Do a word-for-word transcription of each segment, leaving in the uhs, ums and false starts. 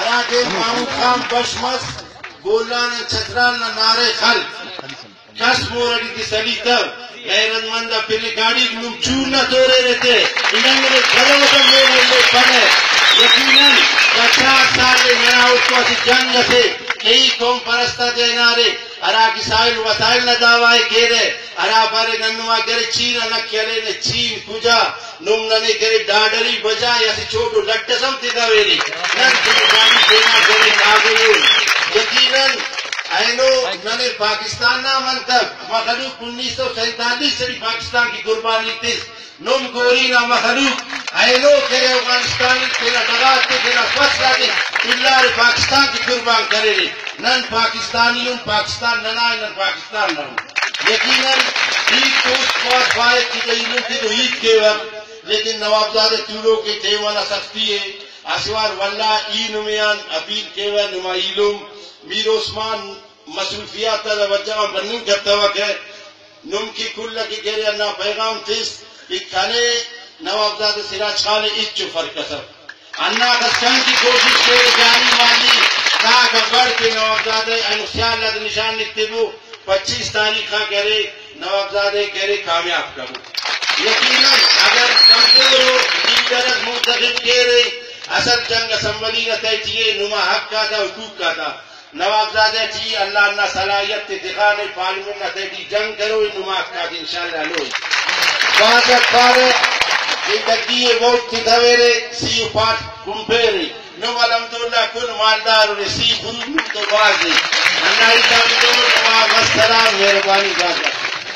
اراکے محمود خان بشمس بولان چھتران نارے خل کس مورڈی کی سلی تب غیرت مندہ پھر گاڑی گلوم چور نہ دورے رہتے انہوں نے گھروں کا میرے لئے پڑھے یقیناً چار سال لے میرا اس کو اسی جنگ سے کئی قوم پرستہ جینارے ارا کی سائل وسائل نہ دعوائے گیرے ارا بارے ننوہ گرے چین نہ کیلے نے چین کجا نم ننے گرے ڈاڈری بجا یا سی چھوٹو لٹے سمتی دویری نن کنے جانی دینا گرے آگئے یقیناً اینو ننے پاکستان نہ منتب مخلوق انیس سو سینتالیس سے پاکستان کی قربانی تیس نم گوری نہ مخلوق اینو کرے افغانستانی تیرا ڈرات تیرا فصلہ دے اللہ پاکستان کی قربان کرے رہے نن پاکستانیوں پاکستان ننائے نن پاکستان نہ یقیناً عید کو اس بات فائد کی دہیلوں کی تو عید کے وقت لیکن نوابزادہ چولوں کے تیوانا سختی ہے آسوار واللہ ای نمیان اپیل کے وقت نمائیلوں میر عثمان مصروفیات وجہ بنن کرتا وقت ہے نم کی کل کی گرے اللہ پیغام تیس ایک کھانے نوابزادہ سراج خان ایچ چو فرق سب انہا خسکان کی کوشش کے جانی مالی کہا بڑھ کے نوابزادہ انخیال لد نشان لکھتے وہ پچیس تاریخہ کرے نوابزادہ کرے کامیاب کرو یقیناً اگر کمزور ہو لیڈرت منتخب کرے اصل جنگ اسمبلی نہ طے چیئے نما حق کا تھا حقوق کا تھا نوابزادہ چیئے اللہ اللہ صلاحیت دکھانے پارلیمنٹ نہ طے کی جنگ کرو نما حق کا انشاءاللہ لو بات اکبارے یہ تکیئے ووٹ کی دویرے سی پاٹ کمپیری نو الحمدللہ کل مالدار انہیں سی خود تو بازی اللہ اتامدور نواب السلام مہربانی بازا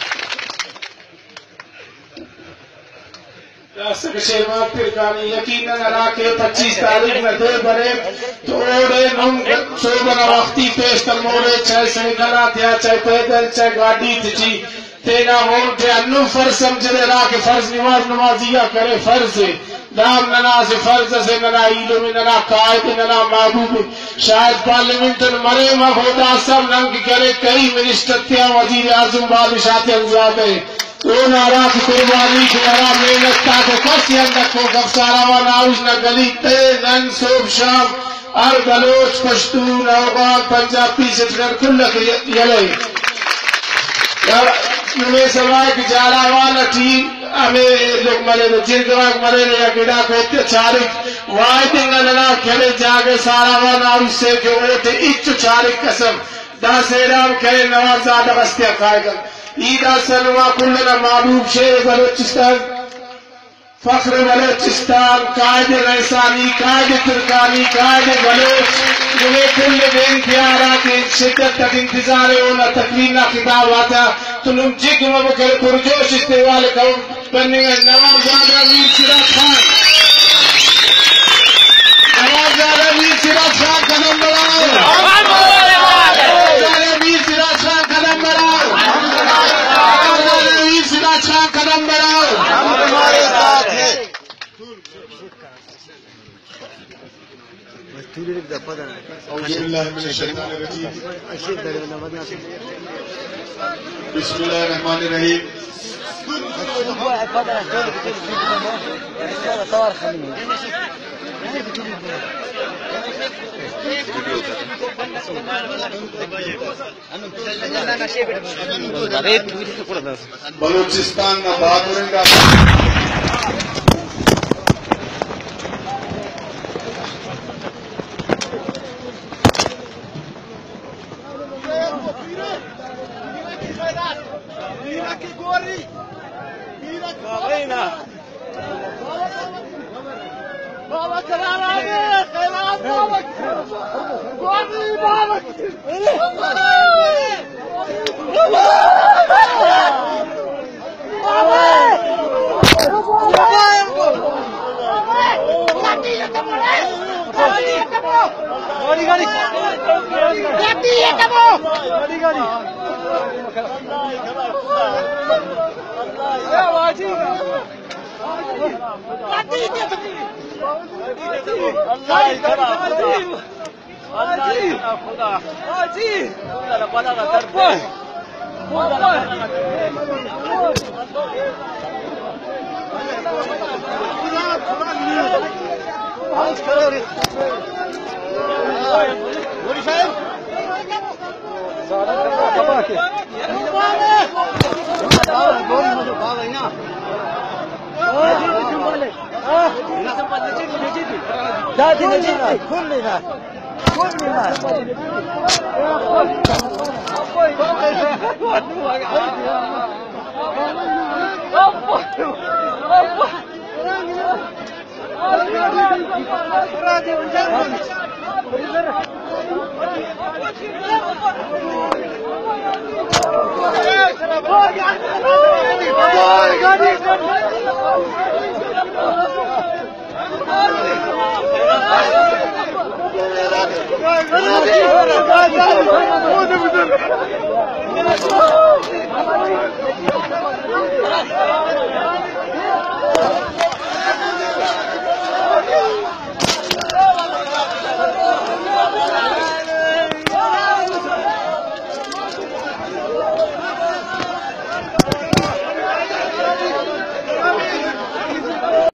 ریاست شیرمات پرکانی یقیناً عراقے پچیس تاریخ میں دے برے توڑے نم صوبہ وقتی پیش کر موڑے چاہے سنگلہ تیا چاہے پیدل چاہے گاڑی تجی تینا ووٹ دے انو فرض سمجھے عراقے فرض نماز نمازیہ کرے فرض نام ننا سے فرض سے ننا عیدوں میں ننا قائد ننا محبوب شاید پارلیمنٹن مرے مخودا سب ننگ کرے کئی منسٹر تیا وزیر اعظم بادشاہت انزادے او نارا کی قربانی کی نارا محنت تاکہ کسی اندر کو گفسارا و ناوز نہ گلی تے نن صوب شام ار بلوچ پشتون اوغان پنجابی ستر کلک یلے نمیں سوائے کہ جالا والا ٹیم ہمیں لوگ مرے دے جرگواک مرے دے یا گڑا کوئتے چارک وائی دنگا ننا کھلے جاگے سارا والا اس سے کہ اوٹے اچھو چارک قسم دا سیرام کھلے نوابزادہ بستیا کھائے گا ایدہ سنوا کلنا محبوب شیر بلوچستان فخر بلوچستان قائد ریسانی قائد ترکانی قائد بلوچ مجھے کل بین پیارا کہ شدت تک انتظار ہونا تکلینا خطاب آتا تو نم جگ مبکر پرجوش استعوال قوم بننے گا نوابزادہ ویر سراج خان نوابزادہ ویر سراج خان قدم بڑھاؤ نوابزادہ ویر سراج خان قدم بڑھاؤ نوابزادہ ویر سراج خان قدم بڑھاؤ ہم ہمارے ساتھ ہیں اعوذ باللہ من الشیطان الرجیم بسم اللہ الرحمن الرحیم بلوچستان میں بہادروں کا بابا کرار آگے خیرات بابا گوڑی بابا گاڑی گاڑی گاڑی گاڑی گاڑی اللہ Jadi Najib, kullina, kullina.